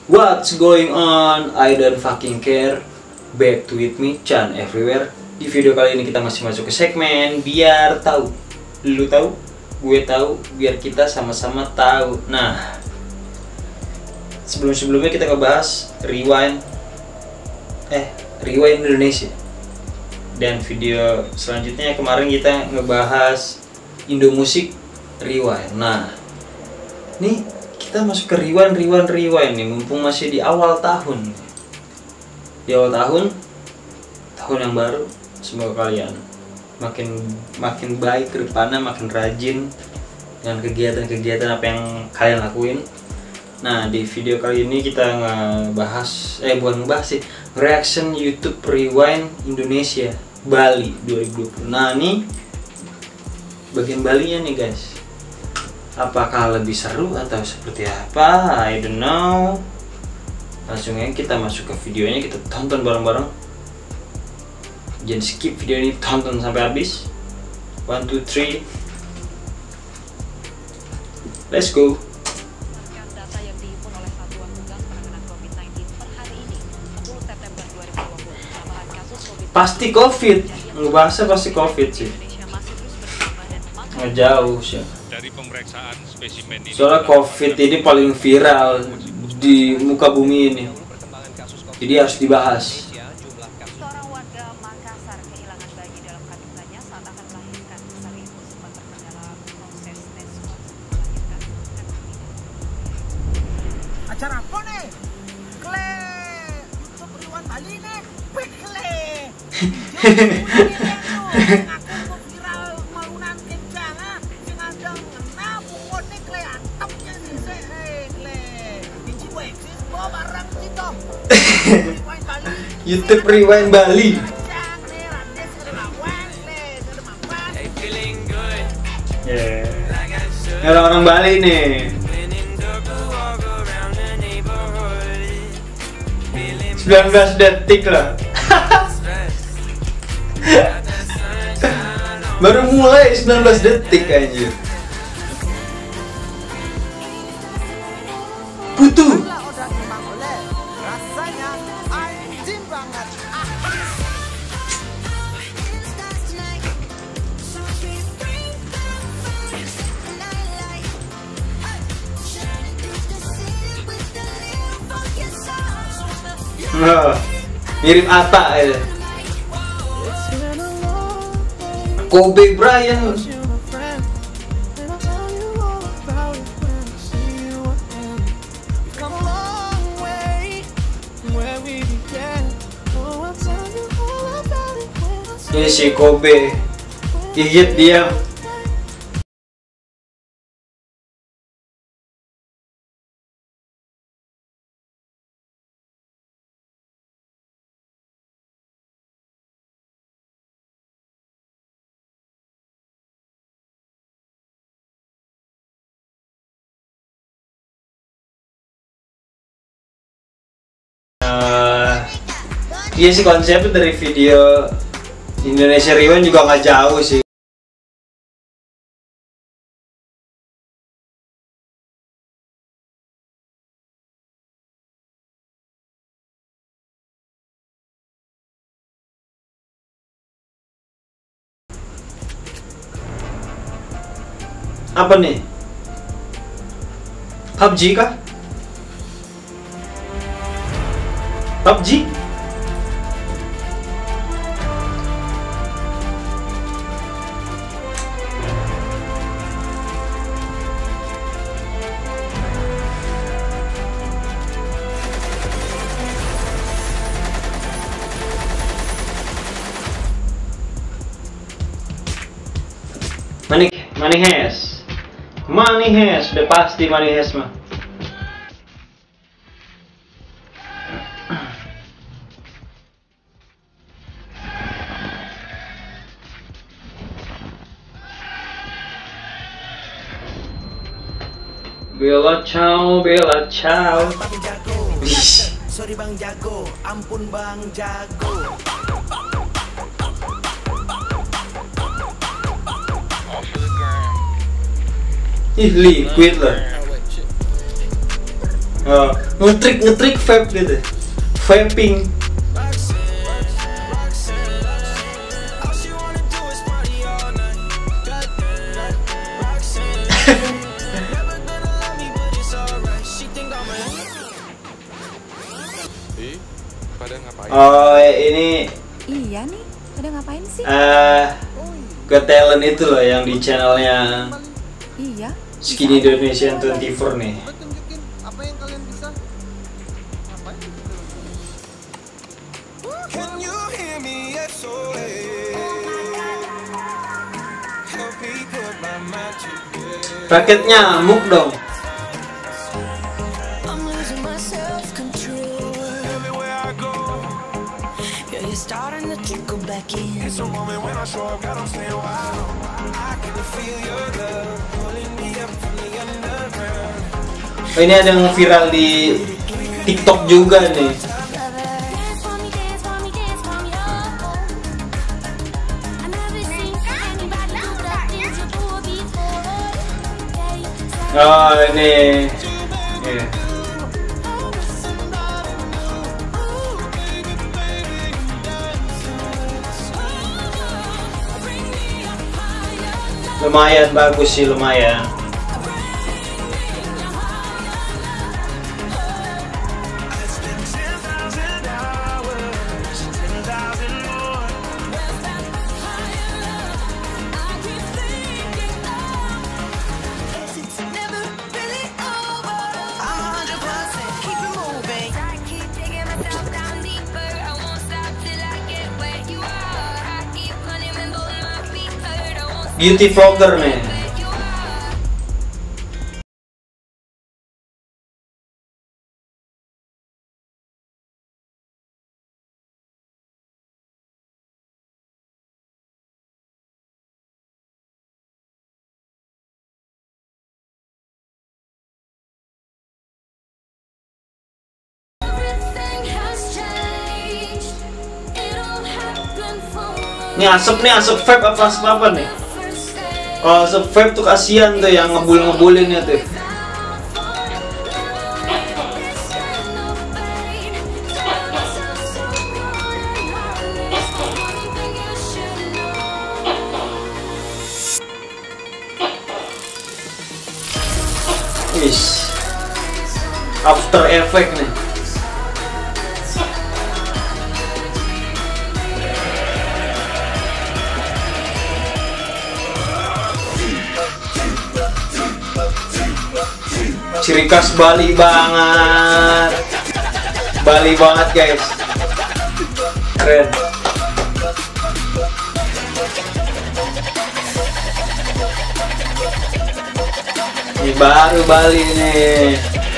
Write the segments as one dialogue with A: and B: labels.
A: What's going on? I don't fucking care. Back to with me, Chan everywhere. Di video kali ini kita masih masuk ke segmen biar tahu. Lu tahu, gue tahu, biar kita sama-sama tahu. Nah, sebelumnya kita ngebahas Rewind Indonesia. Dan video selanjutnya kemarin kita ngebahas Indo Musik Rewind. Nah, nih kita masuk ke rewind nih, mumpung masih di awal tahun. Di awal tahun yang baru, semoga kalian makin baik ke depannya, makin rajin dengan kegiatan-kegiatan apa yang kalian lakuin. Nah, di video kali ini kita reaction YouTube Rewind Indonesia Bali 2020. Nah, ini bagian Balinya nih guys. Apakah lebih seru atau seperti apa? I don't know. Langsung aja kita masuk ke videonya, kita tonton bareng-bareng. Jangan skip video ini, tonton sampai habis. 1, 2, 3. Let's go.
B: Data yang dihimpun oleh Satuan Tugas Penanganan COVID-19 per hari ini, 10 September 2020, tambahan kasus COVID.
A: Pasti COVID. Ngebahasnya pasti COVID sih. Ngejauh sih.
C: Dari pemeriksaan spesimen ini,
A: Soalnya COVID ini paling viral di muka bumi ini, jadi harus dibahas.
B: Seorang warga Makassar kehilangan bayi dalam kandungannya saat akan melahirkan. Besar itu sempat terkendala proses tes swab melahirkan.
D: Acara apa nih? Kle YouTube Rewind Bali nih. Wih kle. Aku viral malunan kencang ah. Sing ada ngena pukul nih kle antepnya nih se kle. Biji gue eksis bawa barang gitu. Rewind Bali.
A: YouTube Rewind Bali.
D: Kencang nih randes ada mawan kle, ada mawan.
A: Yeah. Orang-orang Bali nih. Sembilan 19 detik lah. Baru mulai 19 detik anjir. Butuh.
D: Udah timbang oleh rasanya anjing banget.
A: Mirip Atta ya. Kobe Bryant. Ini si Kobe gigit dia. Iya sih, konsepnya dari video Indonesia Rewind juga nggak jauh sih. Apa nih? PUBG kah? PUBG? Money has, udah pasti Money has mah. Bella ciao.
D: Sorry Bang Jago, ampun Bang Jago.
A: Ih, liquid lah. Oh. ngetrik vape gitu, vaping.
C: Pada ngapain?
A: Oh ini
E: Iya nih, pada ngapain sih?
A: Got Talent itu loh yang di channelnya
E: Iya.
A: Skinny Indonesian 24 nih.
D: Coba tunjukin apa yang kalian bisa. Ngapain gitu?
F: Can you hear me? SOS. Help me put my mind together.
A: Raket nyamuk dong.
G: I'm losing my self-control.
F: Everywhere I go,
G: Yeah, you're starting to trickle back in.
F: it's a moment when I show up, God, I'm staying wild. I can feel your love pulling me up from the underground.
A: Oh, ini ada yang viral di TikTok juga nih.
G: Dance for me, dance for me, dance for me, oh. I never seen anybody do the things you do before.
A: Oh ini. Iya. Lumayan bagus sih, lumayan.
G: It's never really over. I'm 100%, keep it moving. I keep taking myself down deeper. I won't stop till I get where you are. I keep running when both my feet hurt. I won't stop
A: Beauty vlogger nih.
G: where you are. Everything has changed. It all happened for
A: Ini asap nih, asap vape apa asap apa nih?
G: first day.
A: Kalau asap vape tuh kasihan tuh yang ngebul-ngebulinnya tuh. Wis. After effect nih. Ciri khas Bali banget. Bali banget guys. Keren. Ini baru Bali nih.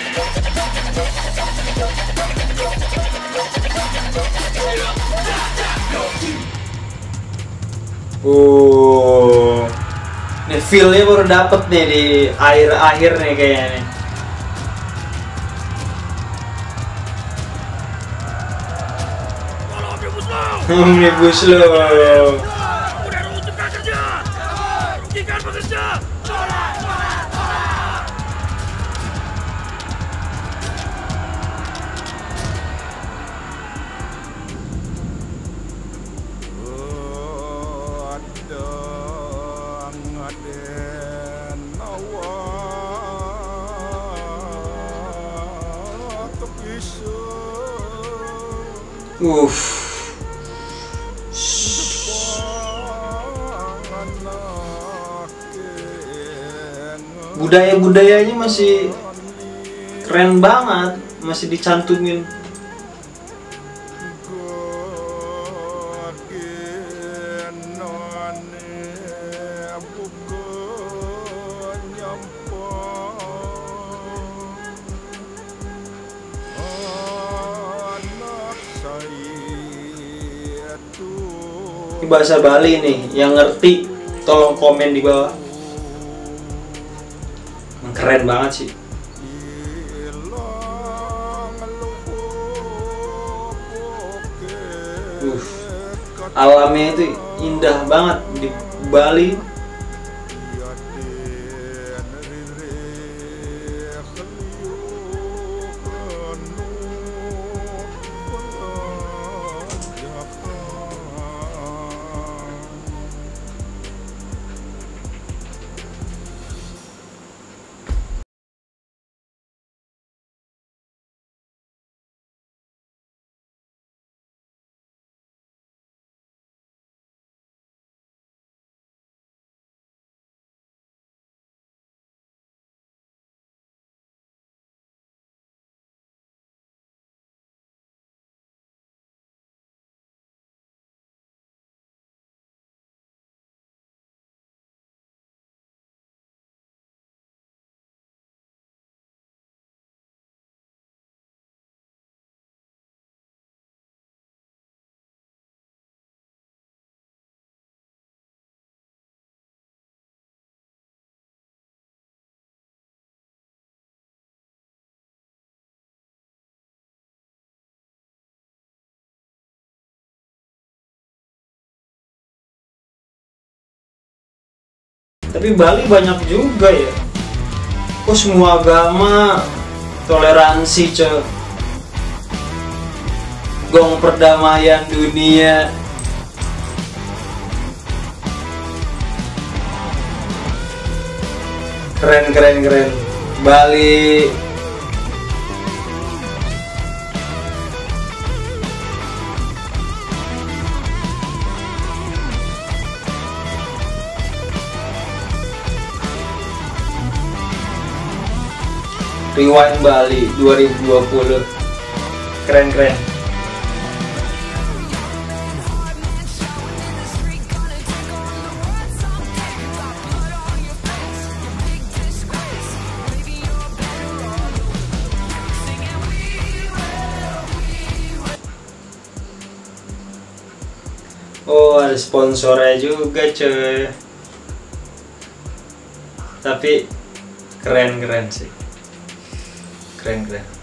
A: Nih feel-nya baru dapet nih di akhir-akhir nih kayaknya nih. Omnibus Law. Budaya-budayanya masih keren banget, masih dicantumin. Ini bahasa Bali nih, yang ngerti tolong komen di bawah. Keren banget sih. Alamnya itu indah banget di Bali. Tapi Bali banyak juga ya. Oh, semua agama toleransi, coy. Gong perdamaian dunia. Keren. Bali. Rewind Bali 2020. Keren. Oh, ada sponsornya juga, coy. Tapi keren sih. Keren.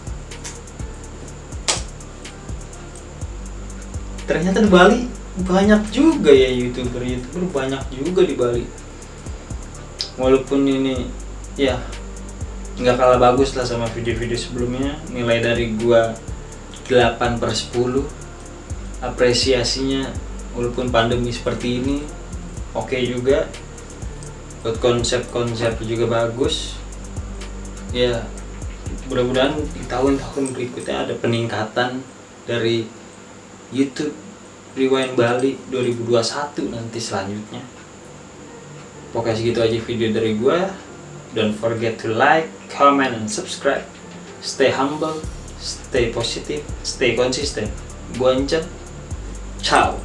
A: Ternyata di Bali banyak juga ya youtuber banyak juga di Bali. Walaupun ini ya nggak kalah bagus lah sama video-video sebelumnya. Nilai dari gua 8/10. Apresiasinya walaupun pandemi seperti ini oke juga. Buat konsep juga bagus. Ya mudah-mudahan di tahun-tahun berikutnya ada peningkatan dari YouTube Rewind Bali 2021 nanti selanjutnya. Pokoknya segitu aja video dari gua. Don't forget to like, comment, and subscribe. Stay humble, stay positive, stay consistent. Gua Encen. Ciao.